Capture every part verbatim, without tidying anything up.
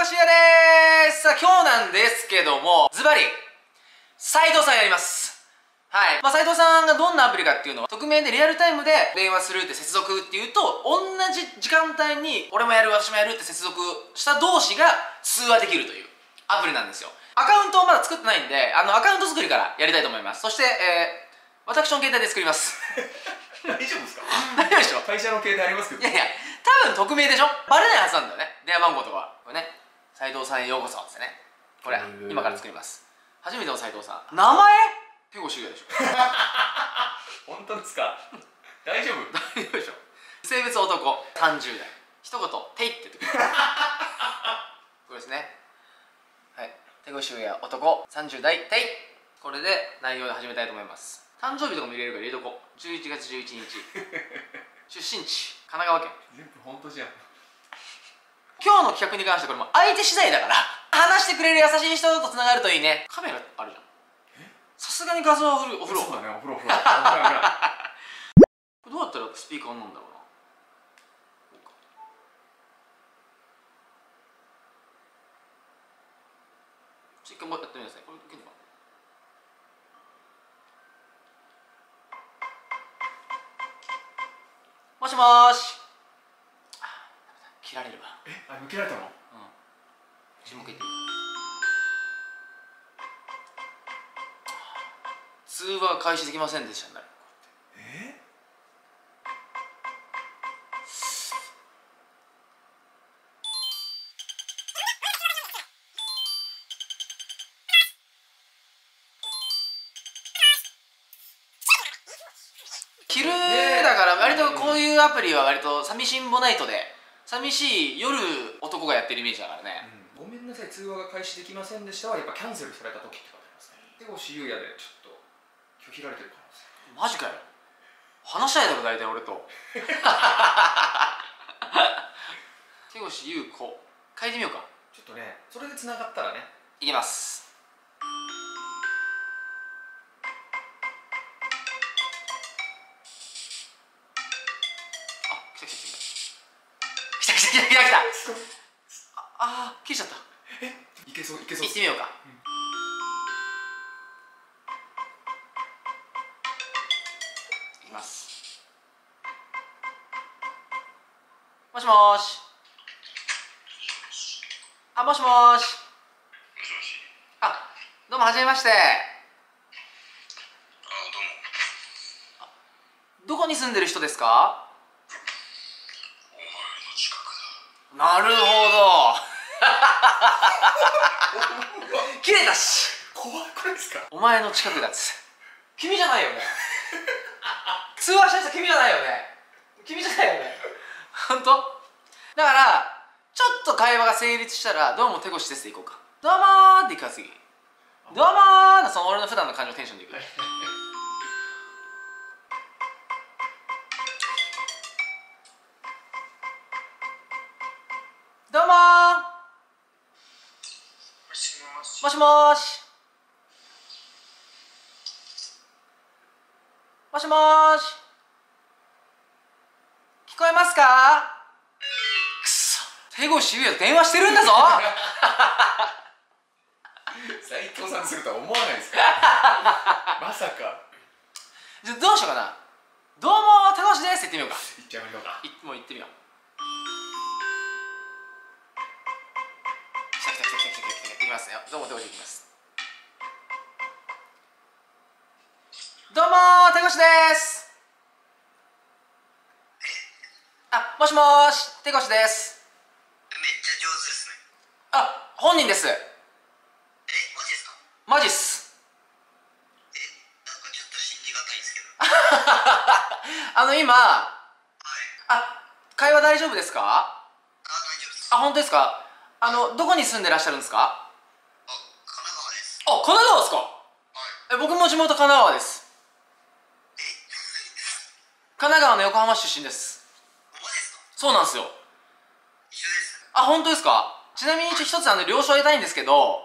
しやでーす。さあ今日なんですけども、ズバリ斉藤さんやります。はい。まあ、斉藤さんがどんなアプリかっていうのは、匿名でリアルタイムで電話するって接続っていうと、同じ時間帯に俺もやる私もやるって接続した同士が通話できるというアプリなんですよ。アカウントをまだ作ってないんで、あのアカウント作りからやりたいと思います。そして、えー、私の携帯で作ります。 大丈夫ですか？ 大丈夫でしょ？ 会社の携帯ありますけど。 いやいや、多分匿名でしょ？バレないはずなんだよね、電話番号とかは。これね、斉藤さんへようこそってね。これ今から作ります。初めての斉藤さん、名前手越修也でしょ。 本当ですか？大丈夫？ 大丈夫でしょ。性別男、さんじゅうだい、一言「てい」って言ってくる。これですね。はい、手越修也男、さんじゅうだい、てい。これで内容で始めたいと思います。誕生日とかも入れるから入れとこう。じゅういちがつじゅういちにち。出身地神奈川県。 全部本当じゃん。 今日の企画に関してはこれも相手次第だから、話してくれる優しい人とつながるといいね。カメラあるじゃん。さすがに画像はお風呂。 そうだね、お風呂お風呂。これどうやったらスピーカーになるんだろうな。ちょっと一回もやってみなさい。これいけるのかな。もしもーし。切られるわ。 え、あ、抜けられたの？うん。 注目いってみる。通話開始できませんでしたね。 え？ 昼だから割とこういうアプリは割と寂しんぼナイトで寂しい夜男がやってるイメージだからね、 うん、ごめんなさい、通話が開始できませんでしたはやっぱキャンセルされた時って書いてありますね。手越優也でちょっと拒否られてる可能性。 マジかよ。話したいだろ大体俺と。手越優子変えてみようか。 ちょっとね、それで繋がったらね。 いきます。あ、来た来た来た来た来た来た来た来た。ああ、切れちゃった。 え、いけそういけそう。 行ってみようか。うん、いきます。もしもーし。あ、もしもーし。あ、どうもはじめまして。あ、どうも。どこに住んでる人ですか？お前の近くだ。なるほど。切れたし。 怖い。これですか？ お前の近くだっつ。君じゃないよね。通話した人君じゃないよね。君じゃないよね。本当？だからちょっと会話が成立したら「どうも手越です」でいこうか。「どうもー」っていくから次「どうもー」のその俺の普段の感じのテンションでいく。どうもー。もしもーし。もしもーし。聞こえますか？くそ、手越優也と電話してるんだぞ。 斉藤さんするとは思わないですか？まさか。 じゃあどうしようかな。どうも手越ですって言ってみようか。 言っちゃいましょうか。 いもう言ってみよう。来た来た来た来た来た来た。いきますよ。どうも手越いきます。どうも手越です。あ、もしもーし、手越です。 めっちゃ上手ですね。 あ、本人です。 え、マジですか？ マジっす。 え、なんかちょっと信じがたいんですけど。 あの今、 はい。 あ、会話大丈夫ですか？ あ、大丈夫です。 あ、本当ですか？あの、どこに住んでらっしゃるんですか？ あ、神奈川です。 あ、神奈川ですか？ はい。 え、僕も地元神奈川です。 え、 神奈川の横浜出身です。 マジですか？ そうなんですよ。 一緒です。 あ、本当ですか？ちなみに一つあの了承を得たいんですけど、 はい。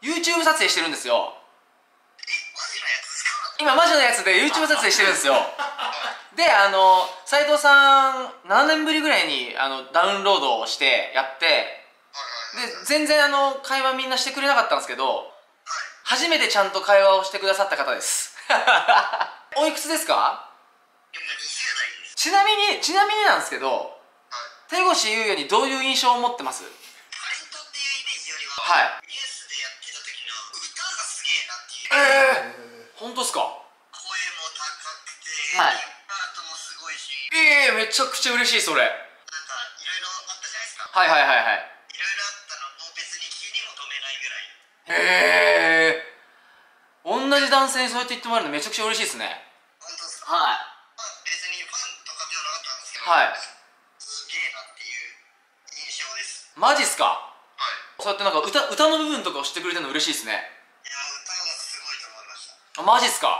YouTube 撮影してるんですよ。 え、マジのやつですか？ 今マジのやつで YouTube 撮影してるんですよ。 であの斉藤さんななねんぶりぐらいにあのダウンロードをしてやってで全然あの会話みんなしてくれなかったんですけど初めてちゃんと会話をしてくださった方ですおいくつですか？ 今にじゅう代です。 ちなみにちなみになんですけど手越優也にどういう印象を持ってます？ タレントっていうイメージよりは、 はいニュースでやってた時の歌がすげえなっていう。 ええー、本当ですか？ 声も高くて、 はいアートもすごいし、 ええー、めちゃくちゃ嬉しいそれ。 なんかいろいろあったじゃないですか。 はいはいはいはい。 いろいろあったのも別に気にも留めないぐらい。 へえー、同じ男性にそうやって言ってもらえるのめちゃくちゃ嬉しいですね。 本当ですか？ はい。 まあ、別にファンとかではなかったんですけど、 はい。 すげえなっていう印象です。 マジっすか？ はい。 そうやってなんか歌歌の部分とかを知ってくれてるの嬉しいですね。 いや、歌がすごいと思いました。 あ、マジっすか？ はい、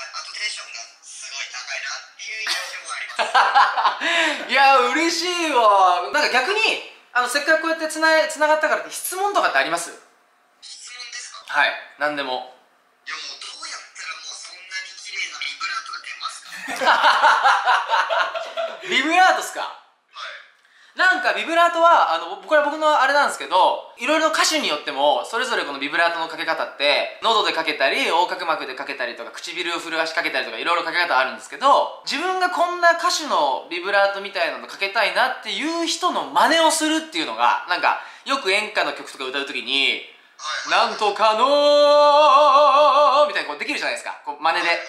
あとテンションがすごい高いなっていう印象があります。 いや嬉しいわ。なんか逆にあのせっかくこうやってつなつながったからって質問とかってあります？ 質問ですか？ はい、何でも。 いや、もうどうやったらもうそんなに綺麗なビブラートが出ますか？ ビブラートっすか？ はい。 なんかビブラートはあのこれは僕のあれなんですけどいろいろ歌手によってもそれぞれこのビブラートのかけ方って喉でかけたり横隔膜でかけたりとか唇を震わしかけたりとかいろいろかけ方あるんですけど自分がこんな歌手のビブラートみたいなのかけたいなっていう人の真似をするっていうのがなんかよく演歌の曲とか歌う時に「なんとかの」みたいなこうできるじゃないですかこう真似で。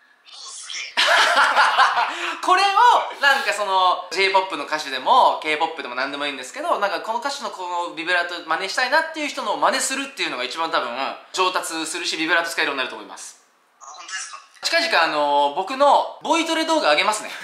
これをなんかその ジェイポップ の歌手でも ケーポップ でも何でもいいんですけどなんかこの歌手のこのビブラート真似したいなっていう人の真似するっていうのが一番多分上達するしビブラート使えるようになると思います。 あ、本当ですか？ 近々あの僕のボイトレ動画上げますね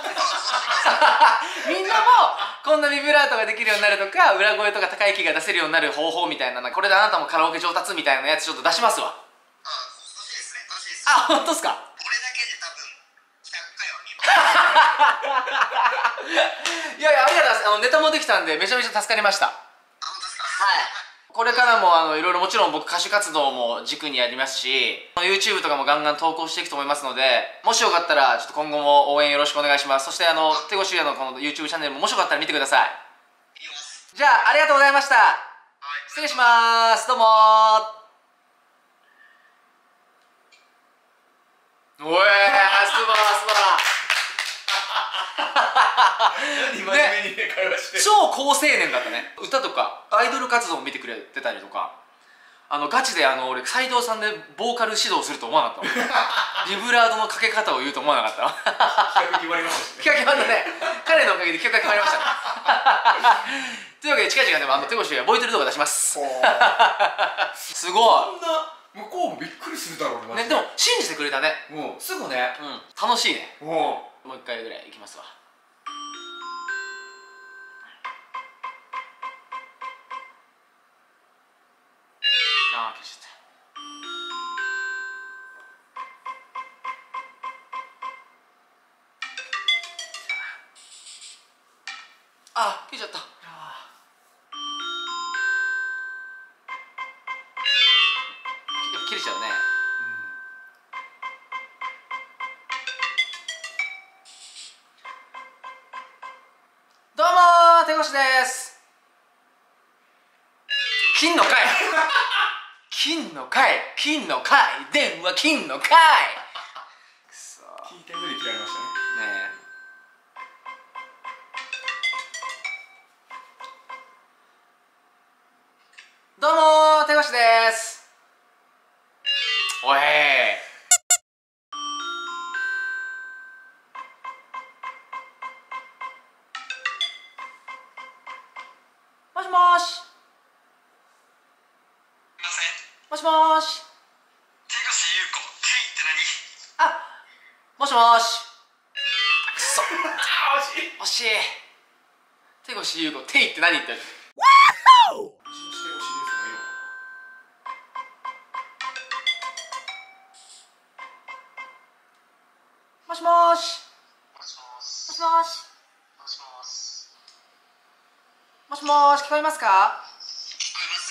みんなもこんなビブラートができるようになるとか裏声とか高いキーが出せるようになる方法みたいなこれであなたもカラオケ上達みたいなやつちょっと出しますわ。 あ、欲しいですね。欲しいです。 あ、本当ですか？ これだけで多分ひゃっかいは見ます。 いやいやありがとうございます。あのネタもできたんでめちゃめちゃ助かりました。 あ、本当ですか？ はい。これからもあのいろいろもちろん僕歌手活動も軸にやりますし YouTube とかもガンガン投稿していくと思いますのでもしよかったらちょっと今後も応援よろしくお願いします。そしてあの手越優也のこの YouTube チャンネルももしよかったら見てください。 見ます。 じゃあありがとうございました。 はい。 失礼します。どうもー。おえー、すばらすばら何真面目にね会話して。 超高青年だったね。歌とかアイドル活動も見てくれてたりとかあのガチであの俺斉藤さんでボーカル指導すると思わなかったビブラートのかけ方を言うと思わなかった企画決まりましたしね。 企画決まったね彼のおかげで企画が決まりましたねというわけで近々でもあの手越しがボイトレ動画出しますすごこんな向こうもびっくりするだろうね。 いねでも信じてくれたね。 もうすぐね。 うん楽しいね。 もうもう一回ぐらいいきますわ。あー消しちゃったあー消えちゃったやっぱ切れちゃうね。どうもー手越です。金の会金の会金の会電話金の会くそー聞いた上で切られましたね。 ねえどうもー手越です。おいもしもーしすいません。 もしもーし手越優子、テイってあもしもーしくそあー惜しい。 惜しい手越優子テイって何言ってる信じてほしいですよね。 もしもーし何？もしもし。 もしもーしもしもし。 もしもーし聞こえますか？ 聞こえます。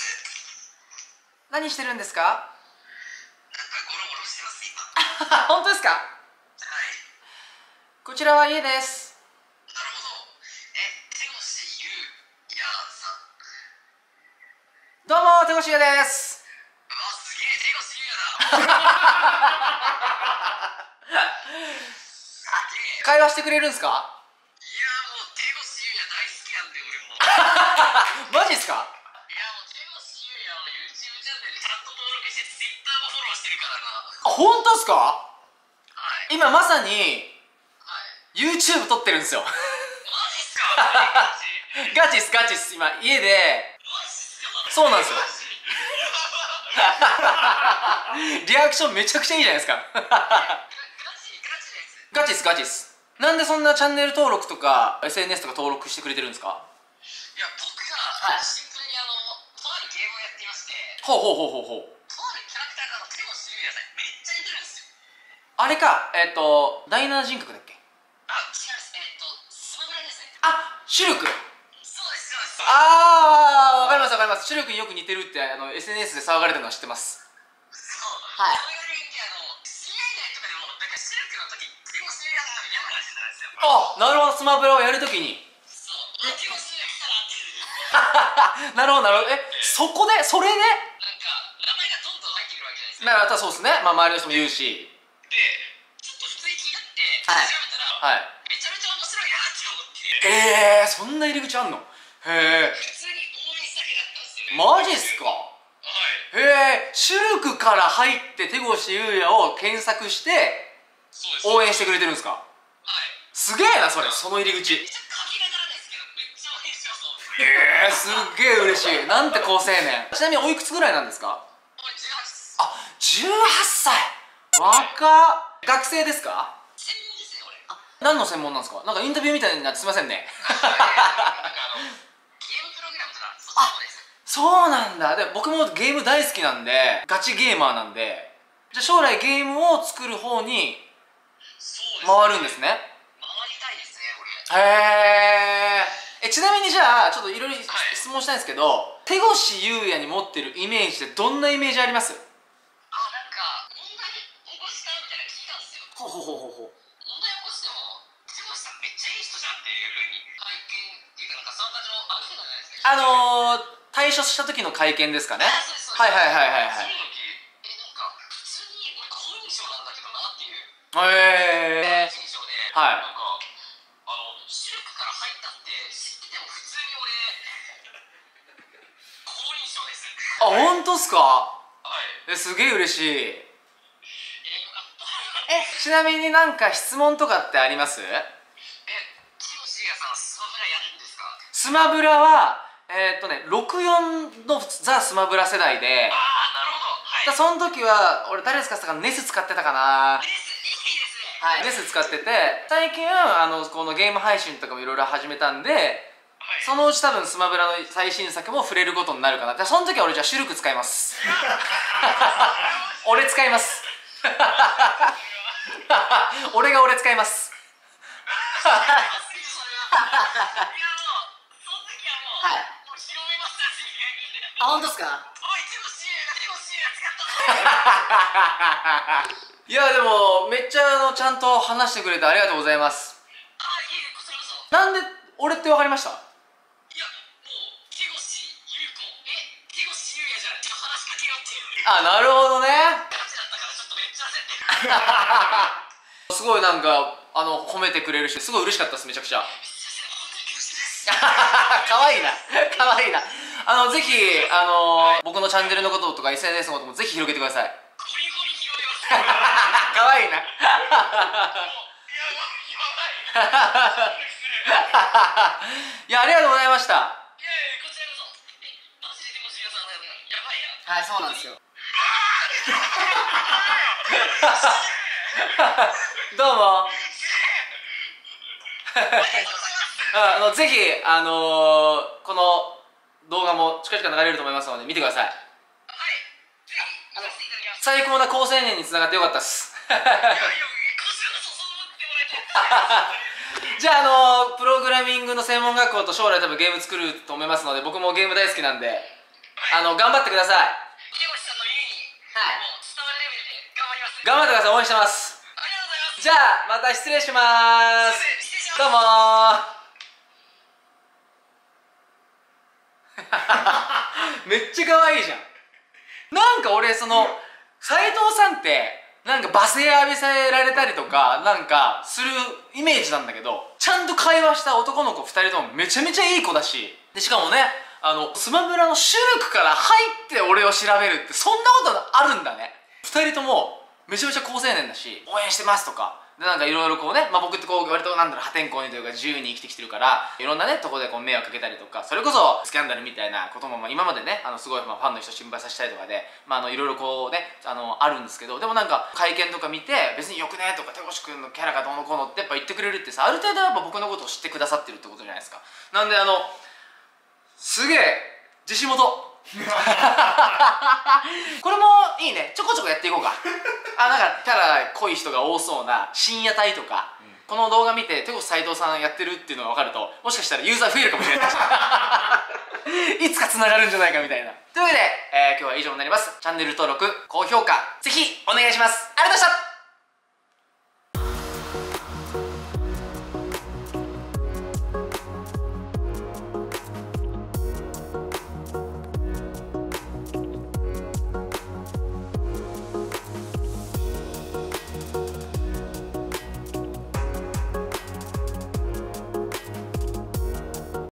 何してるんですか？ なんかゴロゴロしてます今。 本当ですか？ はい。 こちらは家です。 なるほど。え、手越優也さん。 どうも、手越優也です。 あ、すげえ、手越優也だ。すげえ。 会話してくれるんすか？ いや、もう手越優也大好きなんで、俺も。 マジっすか？ いや、もう手越優也の YouTube チャンネルちゃんと登録して、Twitter もフォローしてるからな。 あ、本当っすか？ はい。 今まさにはい。 YouTube 撮ってるんですよ。 マジっすか？マジガチっすガチっす。今家で。 マジっすか？ そうなんですよ。 マジリアクションめちゃくちゃいいじゃないですか。 ガチガチのやつ。 ガチっすガチっす。なんでそんなチャンネル登録とか エスエヌエス とか登録してくれてるんですか？ いや、僕はいがシンプルにあの、とあるゲームをやっていまして、 ほうほうほうほうほう。 とあるキャラクターがあの手越優也さんにめっちゃ似てるんですよ。 あれか、えっ、と第七人格だっけ？ あ、違います。えっと、スマブラですね。 あ、シュルク。 そうです、そうです。 あー、わかりますわかります。シュルクによく似てるってあの エスエヌエス で騒がれてるのは知ってます。 そう。 はいそれが原因で、あの、知り合い内とかでも、なんかシルクの時、手越優也だみたいな話してたんですよ。 あ、なるほど。スマブラをやるときに。 そう。あ、手越優也来たなっていう。 なるほどなるほど。え、そこでそれでなんか、名前がどんどん入ってくるわけじゃないですか。 なるほど、そうですね。まあ周りの人も言うし。 で、ちょっと普通に気になって、 はい調べたら、 はい。 めちゃめちゃ面白いなって思って、 えー、そんな入り口あんの？へ普通に応援しただけだったんですよえ。 ね。 マジっすか？ はい。 へえ。シュルクから入って手越優也を検索してそうです。 応援してくれてるんですか？ はい。 すげえなそれ、その入り口。 めっちゃ鍵がからないですけど、めっちゃ応援しますもん。 えー、すっげえ嬉しい。なんて好青年。ちなみにおいくつぐらいなんですか？ 俺じゅうはちです。 あ、じゅうはっさい。若っ。学生ですか？ 専門ですね、俺。あ、 何の専門なんですか？なんかインタビューみたいになってすいませんね。 なんかあの、ゲームプログラムとか、そっちの方です。 そうなんだ。で、僕もゲーム大好きなんで、ガチゲーマーなんで、じゃあ将来ゲームを作る方にそうですね。 回るんですね。 回りたいですね、俺。 へー。え、ちなみにじゃあ、ちょっといろいろはい質問したいんですけど、手越優也に持ってるイメージってどんなイメージあります？ あ、なんか、問題起こしたみたいなの聞いたんですよ。 ほうほうほうほうほう。 問題起こしても、手越さんめっちゃいい人じゃんっていうふうに、会見っていうか、なんかそんな感じのあるじゃないですか。 あのー、退所した時の会見ですかね。 あ、そうです、そうです。 はいはいはいはいはい。 その時、え、なんか、普通に俺好印象なんだけどなっていうへー。 印象で、 はいなんか、あの、シルクから入ったって知ってても普通に俺、好印象です。 あ、本当っすか？ はい。 え、すげえ嬉しい。 えー、よかった。 え、ちなみになんか質問とかってあります？ え、手越優也さんはスマブラやるんですか？ スマブラは、えー、っとね、ろくじゅうよんのザ・スマブラ世代で、 ああ、なるほど。はい。 だその時は、俺誰使ってたかな、ネス使ってたかな。 です。いいですね。 はい、ネス使ってて、最近、あの、このゲーム配信とかもいろいろ始めたんで、 はい。 そのうち多分スマブラの最新作も触れることになるかな。じゃあその時は俺じゃあシュルク使います。俺使います。俺が俺使います。 それは。いや、もう、その時はもう、 はいもう広めましたし、 あ、本当ですか？ おい、手越優也が手越優也使った。 いやでもめっちゃあのちゃんと話してくれてありがとうございます。 あ、いえ、こちらこそ。 なんで俺って分かりました？ いや、もう、手越優子、え、手越優也じゃん、ちょっと話しかけようっていう。 あ、なるほどね。 ガチだったからちょっとめっちゃ焦ってる。 すごいなんかあの褒めてくれるしすごい嬉しかったです。めちゃくちゃかわいいなかわいいな。あのぜひあの僕のチャンネルのこととか エスエヌエス のこともぜひ広げてください。 ゴリゴリ広めます。 かわいいな。 もう、いや、もう、やばい。 いやありがとうございました。 いやいや、こちらこそ。え、マジで手越優也さんだよね。やばいな。 はい、そうなんですよ。どうも。あのぜひあのー、この動画も近々流れると思いますので見てください。 はい。ぜひ、見させていただきます。 最高な好青年につながってよかったっす。 いやいや、こちらこそそう思ってもらえて。 じゃあ、あのー、プログラミングの専門学校と将来多分ゲーム作ると思いますので僕もゲーム大好きなんで、あの頑張ってください。 手越さんの家に、 はい、 もう伝わるレベルで頑張ります。 頑張ってください。応援してます。 ありがとうございます。 じゃあまた失礼しまーす。どうもーめっちゃ可愛いじゃん。なんか俺その斉藤さんってなんか罵声浴びせられたりとかなんかするイメージなんだけど、ちゃんと会話した男の子ふたりともめちゃめちゃいい子だし、でしかもね、あのスマブラのシュルクから入って俺を調べるってそんなことあるんだね。ふたりともめちゃめちゃ好青年だし、応援してますとかで、なんかいろいろこうね、まあ、僕ってこう割となんだろう破天荒にというか自由に生きてきてるから、いろんなねとこでこう迷惑かけたりとか、それこそスキャンダルみたいなこともまあ今までね、あのすごいまあファンの人心配させたりとかで、まあ、あのいろいろこうねあのあるんですけど、でもなんか会見とか見て別によくねとか手越君のキャラがどうのこうのってやっぱ言ってくれるってさ、ある程度やっぱ僕のことを知ってくださってるってことじゃないですか。なんであのすげえ自信持とうこれもいいね、ちょこちょこやっていこうかあ、なんかキャラ濃い人が多そうな深夜帯とか、うん、この動画見て手越斉藤さんやってるっていうのが分かると、もしかしたらユーザー増えるかもしれないいつかつながるんじゃないかみたいな。というわけで、えー、今日は以上になります。チャンネル登録高評価ぜひお願いします。ありがとうございました。